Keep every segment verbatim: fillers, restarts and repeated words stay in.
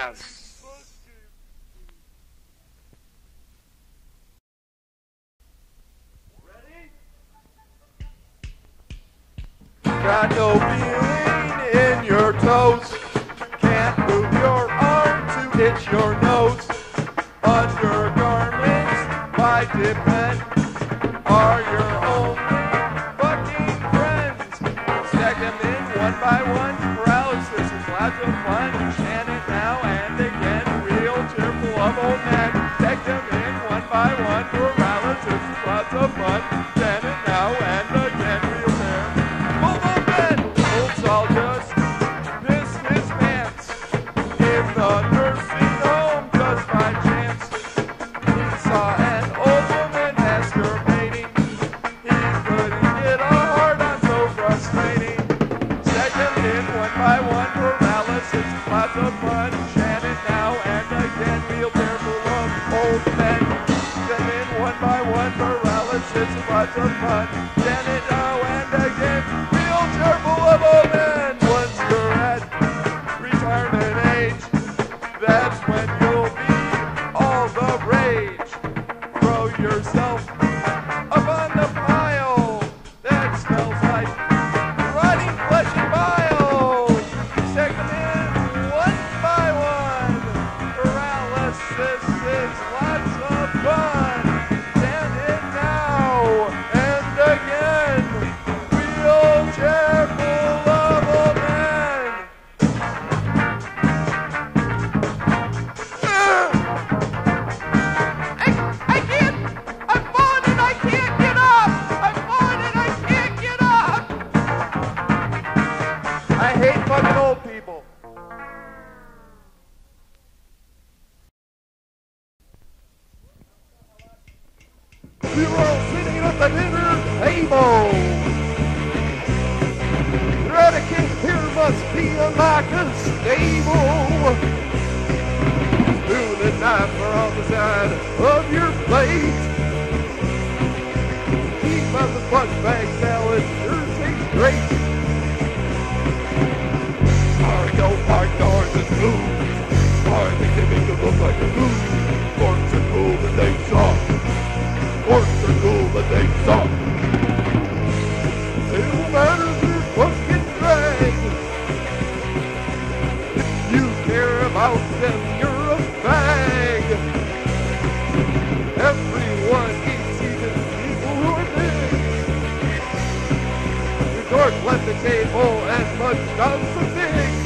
ass. Ready? Got no feeling in your toes. Can't move your arm to itch your nose. Undergarments might depend. Are your only fucking friends. Stack them in one by one. Paralysis is lots of fun. Chant it now and again. Real cheerful of old men. Stack them in one by one. Paralysis is lots of fun. Chant it now and again. Real cheerful of men. Old Saul just pissed his pants in the nursing home just by chance. He saw an old woman masturbating. He couldn't get a hard on, so frustrating. Stack them in one by one. Paralysis is lots of fun. Chant it now and again. Real cheerful of old men. Them in one by one. Paralysis is lots of fun. Chant it now and again. Real cheerful of old men. Once you're at retirement age, that's when you'll be all the rage. Throw yourself up on the pile that smells like rotting flesh and bile. Stack them in one by one. Paralysis is lots of fun. Stand it now and again. Wheelchair full of old men. I, I can't, I'm falling and I can't get up. I'm falling and I can't get up. I hate fucking old people. We were all sitting at the dinner table. Eradicate here must be a like a stable. Spoon and knife are on the side of your plate. Keep on the punch bag salad, sure tastes great. I don't like ours and food. I think they make it look like a food. Forks are cool, but they suck. Forks are cool, but they suck. It don't matter if you're fucking drag. If you care about them, you're a fag. Everyone eats, even people who are big. The dork left the table and munched on some things.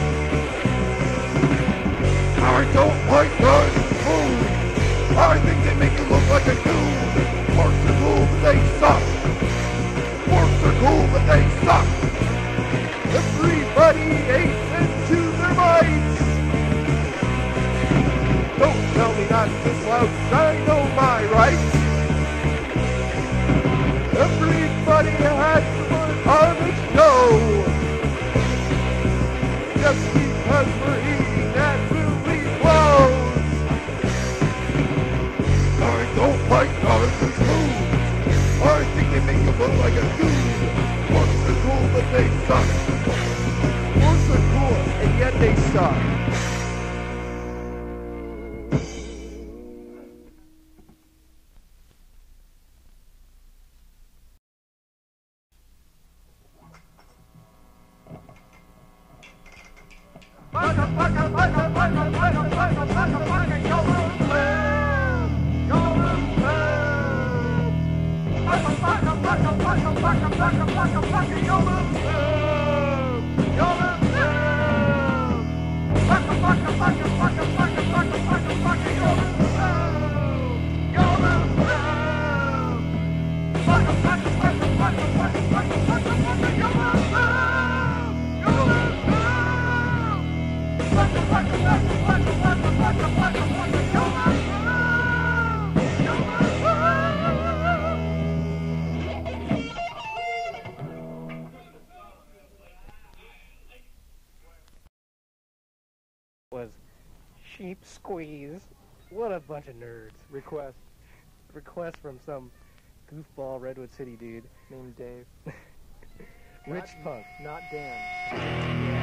I don't like guns food. I think they make you look like a dude. Forks are cool, but they suck. Forks are cool, but they suck. Everybody ate into their mites. Don't tell me not to slouch, I know my rights. Everybody had fun on the show. Just because we're eating naturally clothes. I don't like garbage food. I think they make you look like a dude. Forks are cool, but they suck. Forks are cool, and yet they suck. Was sheep squeeze. What a bunch of nerds. Request. Request from some goofball Redwood City dude named Dave. Rich Not- Punk. Not Dan.